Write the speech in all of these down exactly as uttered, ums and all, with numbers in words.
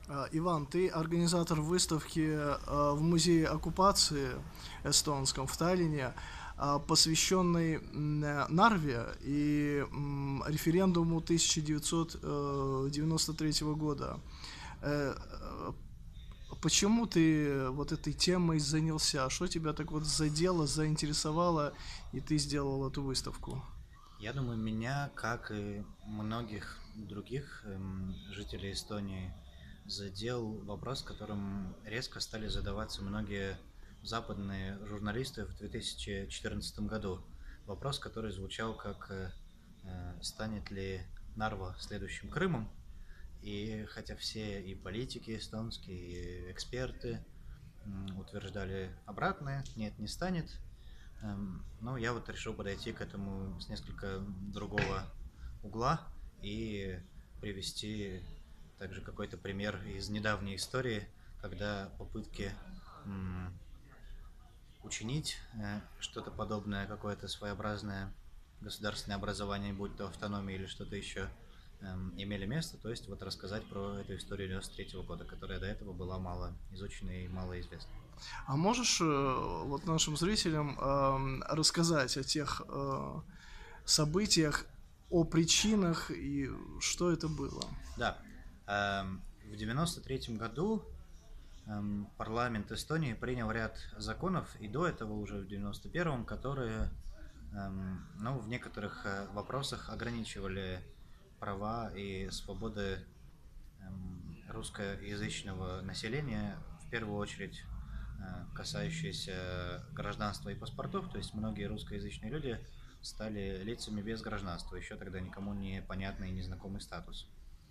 А, Иван, ты организатор выставки а, в музее оккупации эстонском в Таллине, а, посвященной м, э, Нарве и м, референдуму тысяча девятьсот девяносто третьего года. Э, э, Почему ты вот этой темой занялся? Что тебя так вот задело, заинтересовало, и ты сделал эту выставку? Я думаю, меня, как и многих других эм, жителей Эстонии, задел вопрос, которым резко стали задаваться многие западные журналисты в две тысячи четырнадцатом году. Вопрос, который звучал как э, э, «Станет ли Нарва следующим Крымом?» И хотя все и политики эстонские, и эксперты м, утверждали обратное, нет, не станет. Эм, ну, я вот решил подойти к этому с несколько другого угла и привести также какой-то пример из недавней истории, когда попытки м, учинить э, что-то подобное, какое-то своеобразное государственное образование, будь то автономия или что-то еще, эм, имели место. То есть вот рассказать про эту историю девяносто третьего года, которая до этого была мало изучена и мало известна. А можешь э, вот нашим зрителям эм, рассказать о тех э, событиях, о причинах и что это было? Да, эм, в девяносто третьем году эм, парламент Эстонии принял ряд законов, и до этого уже в девяносто первом, которые эм, ну, в некоторых э, вопросах ограничивали права и свободы эм, русскоязычного населения, в первую очередь э, касающиеся гражданства и паспортов, то есть многие русскоязычные люди стали лицами без гражданства, еще тогда никому не понятный и незнакомый статус.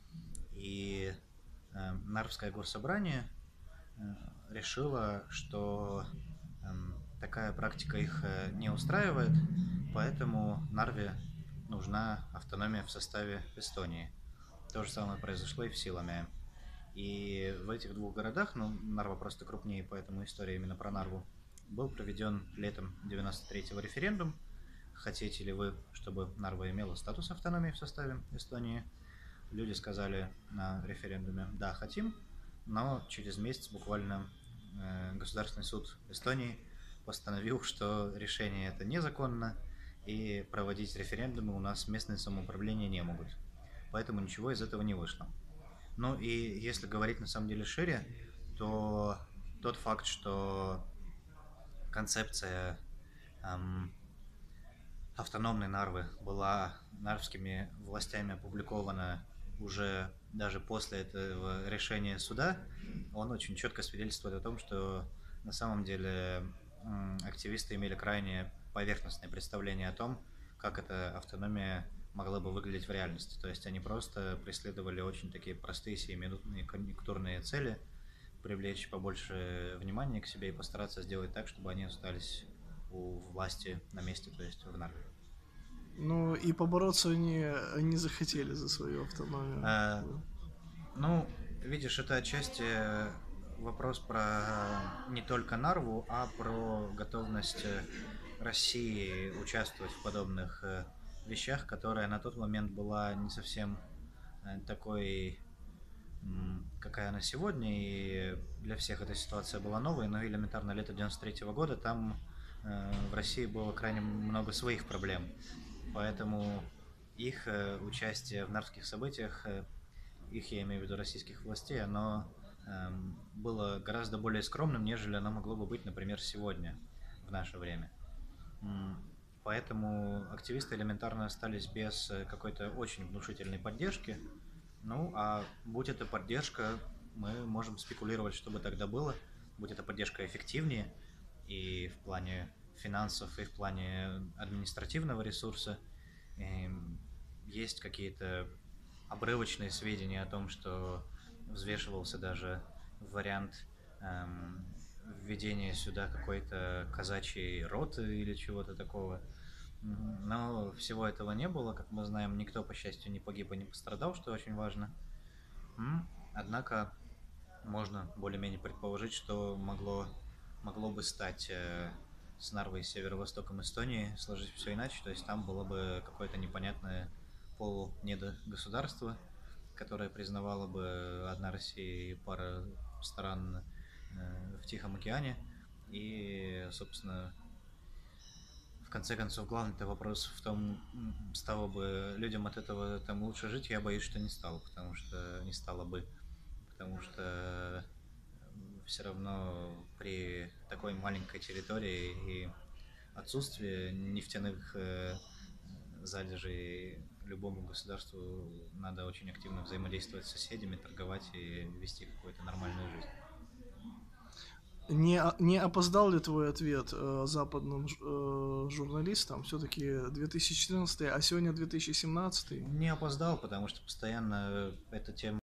И э, Нарвское госсобрание э, решила, что эм, такая практика их э, не устраивает, поэтому Нарве нужна автономия в составе Эстонии. То же самое произошло и в Силаме. И в этих двух городах, ну, Нарва просто крупнее, поэтому история именно про Нарву, был проведен летом девяносто третьего референдум. Хотите ли вы, чтобы Нарва имела статус автономии в составе Эстонии? Люди сказали на референдуме «да, хотим», но через месяц буквально э, Государственный суд Эстонии постановил, что решение это незаконно, и проводить референдумы у нас местные самоуправления не могут. Поэтому ничего из этого не вышло. Ну и если говорить на самом деле шире, то тот факт, что концепция эм, автономной Нарвы была нарвскими властями опубликована уже даже после этого решения суда, он очень четко свидетельствует о том, что на самом деле активисты имели крайне поверхностное представление о том, как эта автономия могла бы выглядеть в реальности. То есть они просто преследовали очень такие простые сиюминутные конъюнктурные цели, привлечь побольше внимания к себе и постараться сделать так, чтобы они остались у власти на месте, то есть в Нарве. Ну и побороться они не захотели за свою автономию. Э, ну, видишь, это отчасти вопрос про не только Нарву, а про готовность э, России участвовать в подобных э, вещах, которая на тот момент была не совсем э, такой, м, какая она сегодня, и для всех эта ситуация была новой, но элементарно лето девяносто третьего года там э, в России было крайне много своих проблем, поэтому их э, участие в нарвских событиях, э, их, я имею в виду российских властей, оно эм, было гораздо более скромным, нежели оно могло бы быть, например, сегодня, в наше время. М, Поэтому активисты элементарно остались без э, какой-то очень внушительной поддержки. Ну, а будь это поддержка, мы можем спекулировать, что бы тогда было. Будь эта поддержка эффективнее и в плане финансов, и в плане административного ресурса. Эм, Есть какие-то обрывочные сведения о том, что взвешивался даже вариант эм, введения сюда какой-то казачьей роты или чего-то такого. Но всего этого не было, как мы знаем, никто, по счастью, не погиб и не пострадал, что очень важно. Однако можно более-менее предположить, что могло, могло бы стать э, с Нарвой и северо-востоком Эстонии, сложить все иначе, то есть там было бы какое-то непонятное полу-недогосударство, которое признавала бы одна Россия и пара стран э, в Тихом океане. И, собственно, в конце концов, главный-то вопрос в том, м, стало бы людям от этого там лучше жить, я боюсь, что не стало, потому что не стало бы, потому что все равно при такой маленькой территории и отсутствии нефтяных э, залежей любому государству надо очень активно взаимодействовать с соседями, торговать и вести какую-то нормальную жизнь. Не, о- не опоздал ли твой ответ э, западным ж- э, журналистам? Все-таки две тысячи четырнадцатый, а сегодня две тысячи семнадцатый. Не опоздал, потому что постоянно эта тема